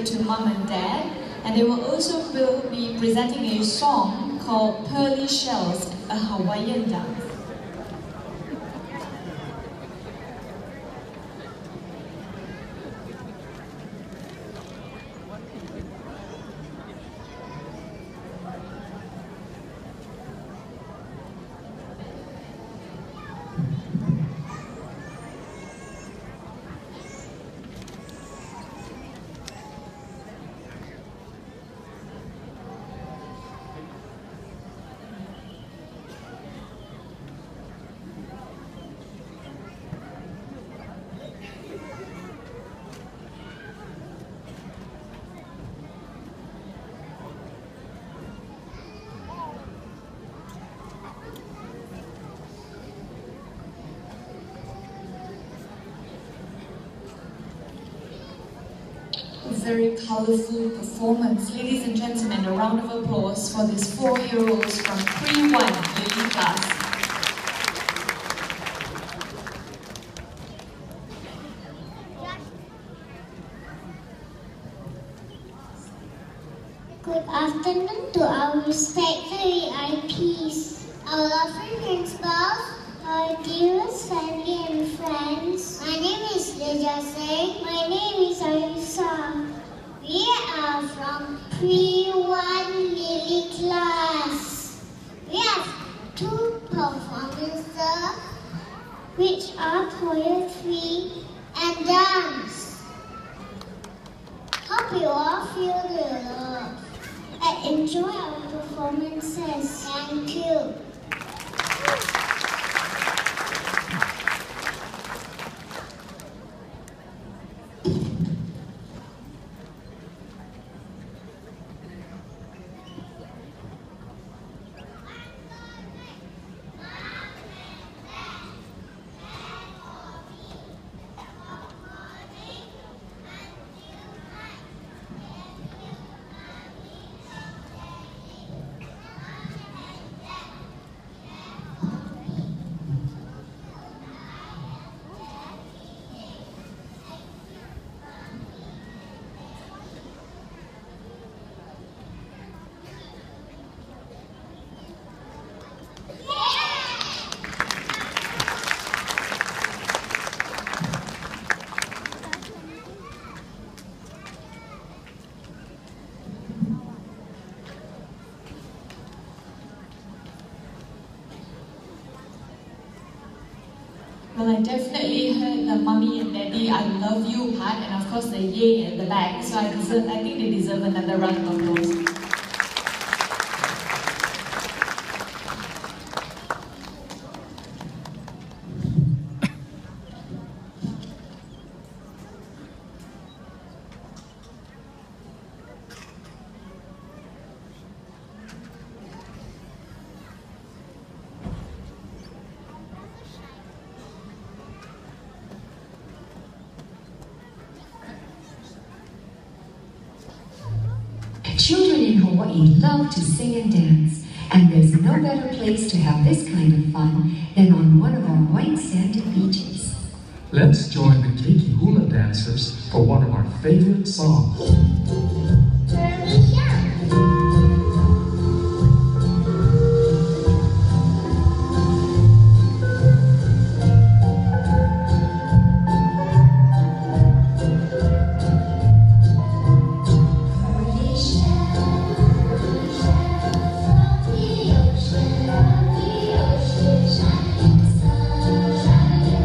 dedicated to mom and dad, and they will also be presenting a song called Pearly Shells, a Hawaiian dance. Very colorful performance. Ladies and gentlemen, a round of applause for these 4-year-olds from Pre-1 Lily class. Good afternoon to our respected VIPs, our lovely principals, our dearest family and friends. My name is Leja Singh. My name is Arisa. We are from Pre-1 Lily class. We have 2 performances, which are poetry and dance. Hope you all feel the love and enjoy our performances. Thank you. Well, I definitely heard the mommy and daddy I love you part, and of course the yay at the back, so I think they deserve another round of applause. Children in Hawaii love to sing and dance, and there's no better place to have this kind of fun than on one of our white sanded beaches. Let's join the Keiki hula dancers for one of our favorite songs.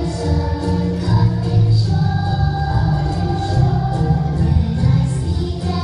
Yeah.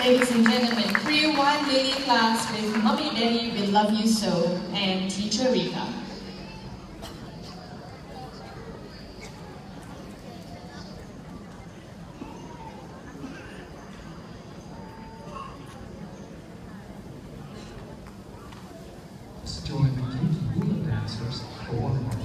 Ladies and gentlemen, 3-1 Lily class with Mommy Daddy We Love You So and Teacher Rika. Join the Kiki Hula dancers for one of our